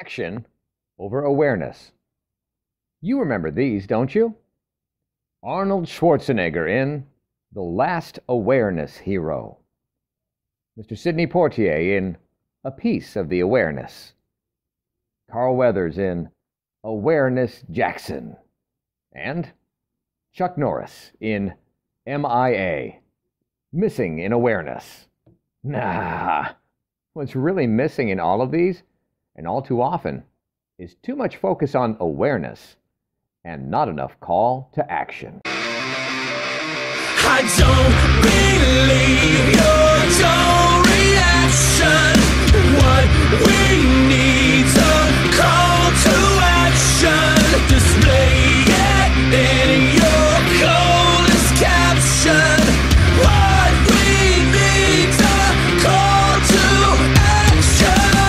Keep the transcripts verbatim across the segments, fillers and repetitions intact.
action over awareness. You remember these, don't you? Arnold Schwarzenegger in The Last Awareness Hero. Mister Sidney Poitier in A Piece of the Awareness. Carl Weathers in Awareness Jackson. And Chuck Norris in M I A, Missing in Awareness. Nah, what's really missing in all of these, and all too often, is too much focus on awareness and not enough call to action. I don't believe your dull reaction. What we need's a call to action. Display it in your coldest caption. What we need's a call to action.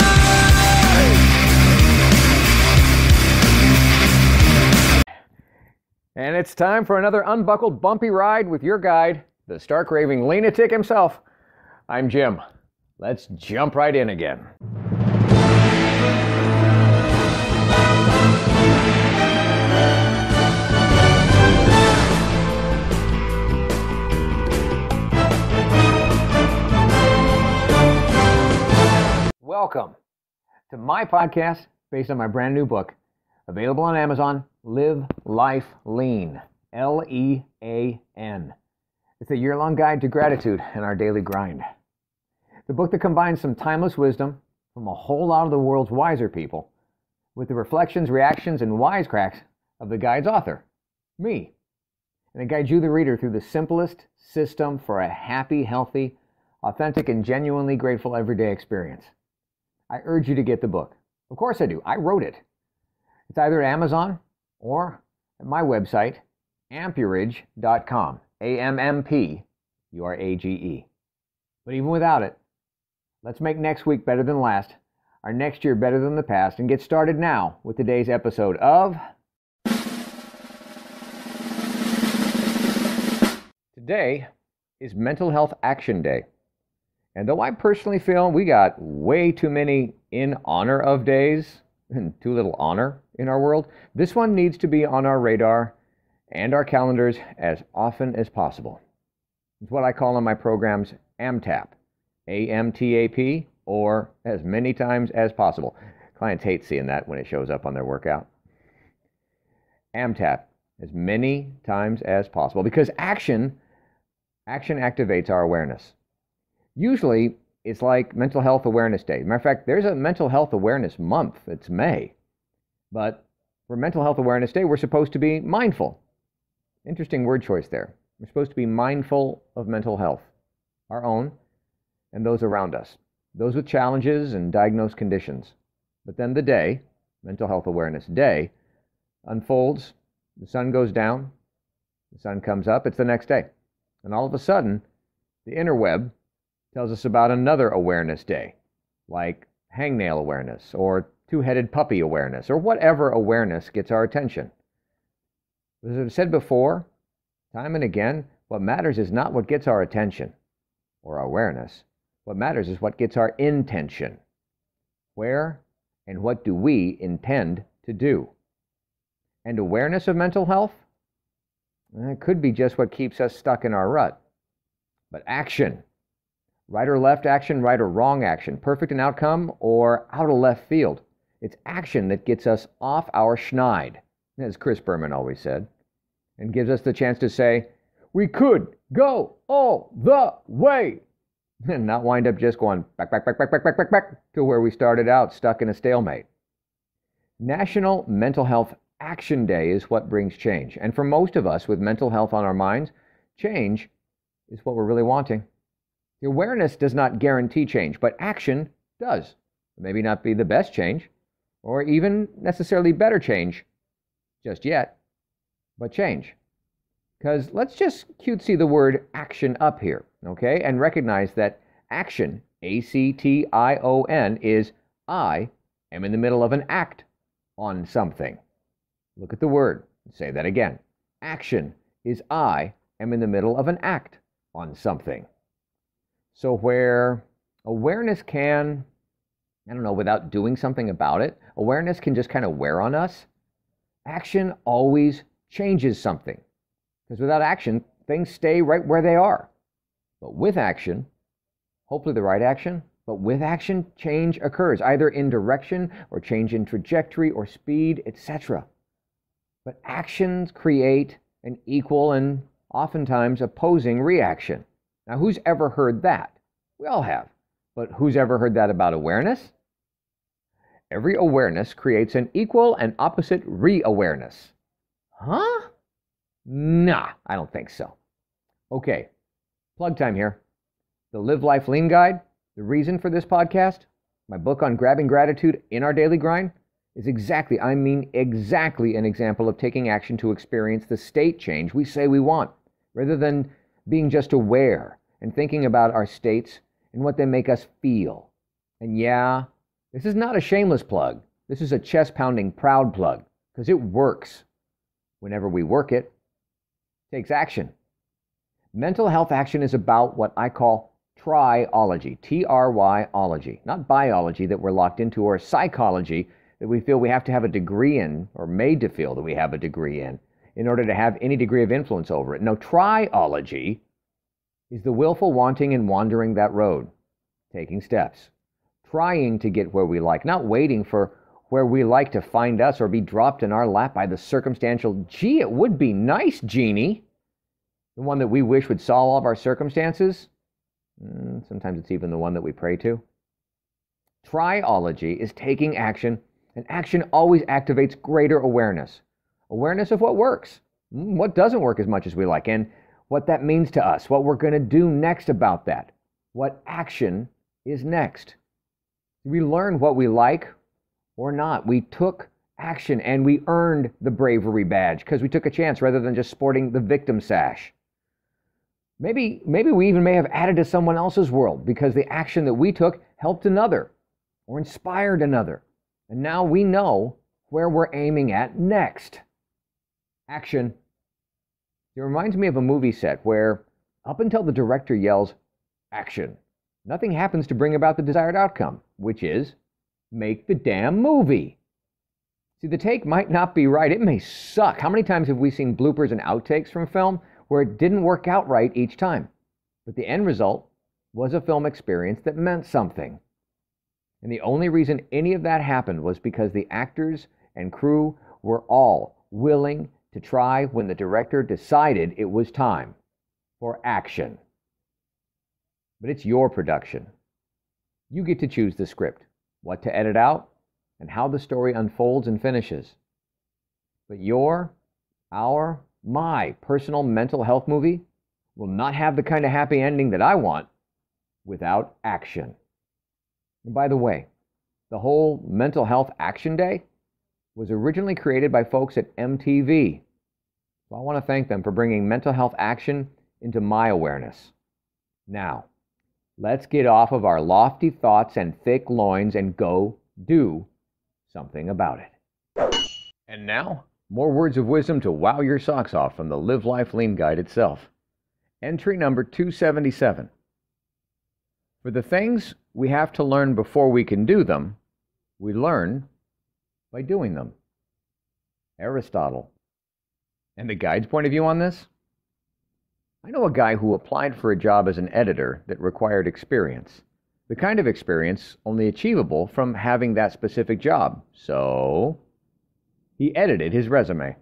And it's time for another unbuckled, bumpy ride with your guide, the stark-raving LEAN-atic himself. I'm Jim. Let's jump right in again. Welcome to my podcast based on my brand new book, available on Amazon, Live Life Lean, L E A N. It's a year-long guide to gratitude and our daily grind. The book that combines some timeless wisdom from a whole lot of the world's wiser people with the reflections, reactions, and wisecracks of the guide's author, me. And it guides you, the reader, through the simplest system for a happy, healthy, authentic, and genuinely grateful everyday experience. I urge you to get the book. Of course I do. I wrote it. It's either at Amazon or at my website, ampurage dot com, A M M P U R A G E. But even without it, let's make next week better than last, our next year better than the past, and get started now with today's episode of... Today is Mental Health Action Day. And though I personally feel we got way too many in honor of days, and too little honor in our world, this one needs to be on our radar and our calendars as often as possible. It's what I call on my programs AMTAP, A M T A P, or as many times as possible. Clients hate seeing that when it shows up on their workout. AMTAP, as many times as possible, because action, action activates our awareness. Usually, it's like Mental Health Awareness Day. Matter of fact, there's a Mental Health Awareness Month. It's May. But for Mental Health Awareness Day, we're supposed to be mindful. Interesting word choice there. We're supposed to be mindful of mental health, our own and those around us, those with challenges and diagnosed conditions. But then the day, Mental Health Awareness Day, unfolds, the sun goes down, the sun comes up, it's the next day. And all of a sudden, the interweb tells us about another awareness day, like hangnail awareness, or two-headed puppy awareness, or whatever awareness gets our attention. As I've said before, time and again, what matters is not what gets our attention or our awareness. What matters is what gets our intention. Where and what do we intend to do? And awareness of mental health? It could be just what keeps us stuck in our rut. But action, right or left action, right or wrong action, perfect in outcome or out of left field. It's action that gets us off our schneid, as Chris Berman always said, and gives us the chance to say, we could go all the way, and not wind up just going back, back, back, back, back, back, back, back to where we started out, stuck in a stalemate. National Mental Health Action Day is what brings change. And for most of us with mental health on our minds, change is what we're really wanting. The awareness does not guarantee change, but action does. Maybe not be the best change, or even necessarily better change just yet, but change. Because let's just cutesy the word action up here, okay? And recognize that action, A C T I O N, is I am in the middle of an act on something. Look at the word. Say that again. Action is I am in the middle of an act on something. So where awareness can I don't know, without doing something about it. Awareness can just kind of wear on us. Action always changes something, because without action, things stay right where they are. But with action, hopefully the right action, but with action, change occurs, either in direction or change in trajectory or speed, et cetera. But actions create an equal and oftentimes opposing reaction. Now, who's ever heard that? We all have. But who's ever heard that about awareness? Every awareness creates an equal and opposite re-awareness. Huh? Nah, I don't think so. Okay, plug time here. The Live Life Lean Guide, the reason for this podcast, my book on grabbing gratitude in our daily grind, is exactly, I mean exactly an example of taking action to experience the state change we say we want, rather than being just aware and thinking about our states and what they make us feel. And yeah, this is not a shameless plug. This is a chest-pounding proud plug, because it works. Whenever we work it, it takes action. Mental health action is about what I call tryology, T R Y ology, not biology that we're locked into, or psychology that we feel we have to have a degree in, or made to feel that we have a degree in, in order to have any degree of influence over it. No, tryology is the willful wanting and wandering that road, taking steps, trying to get where we like, not waiting for where we like to find us or be dropped in our lap by the circumstantial, gee, it would be nice, genie, the one that we wish would solve all of our circumstances. Mm, sometimes it's even the one that we pray to. Tryology is taking action, and action always activates greater awareness. Awareness of what works, what doesn't work as much as we like, and what that means to us, what we're going to do next about that, what action is next. We learn what we like or not. We took action and we earned the bravery badge because we took a chance rather than just sporting the victim sash. Maybe, maybe we even may have added to someone else's world because the action that we took helped another or inspired another. And now we know where we're aiming at next. Action. It reminds me of a movie set where, up until the director yells, action, nothing happens to bring about the desired outcome, which is, make the damn movie. See, the take might not be right. It may suck. How many times have we seen bloopers and outtakes from film where it didn't work out right each time? But the end result was a film experience that meant something. And the only reason any of that happened was because the actors and crew were all willing to try when the director decided it was time for action. But it's your production. You get to choose the script, what to edit out, and how the story unfolds and finishes. But your, our, my personal mental health movie will not have the kind of happy ending that I want without action. And by the way, the whole Mental Health Action Day was originally created by folks at M T V. So I want to thank them for bringing mental health action into my awareness. Now, let's get off of our lofty thoughts and thick loins and go do something about it. And now, more words of wisdom to wow your socks off from the Live Life Lean Guide itself. Entry number two seventy-seven. For the things we have to learn before we can do them, we learn by doing them. Aristotle. And the guide's point of view on this? I know a guy who applied for a job as an editor that required experience. The kind of experience only achievable from having that specific job. So, he edited his resume.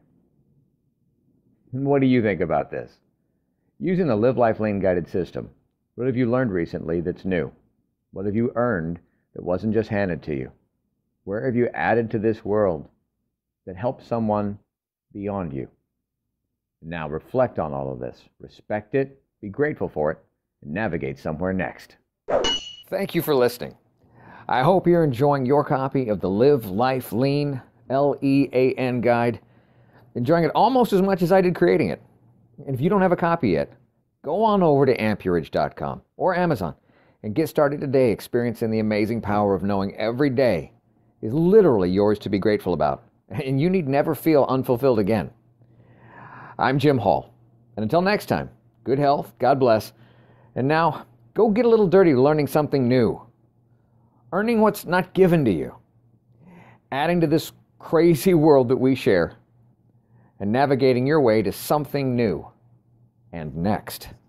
And what do you think about this? Using the Live Life Lean guided system, what have you learned recently that's new? What have you earned that wasn't just handed to you? Where have you added to this world that helps someone beyond you? Now reflect on all of this. Respect it, be grateful for it, and navigate somewhere next. Thank you for listening. I hope you're enjoying your copy of the Live Life Lean, L E A N guide. Enjoying it almost as much as I did creating it. And if you don't have a copy yet, go on over to amperage dot com or Amazon and get started today experiencing the amazing power of knowing every day is literally yours to be grateful about. And you need never feel unfulfilled again. I'm Jim Hall. And until next time, good health, God bless. And now, go get a little dirty learning something new. earning what's not given to you, adding to this crazy world that we share, and navigating your way to something new and next.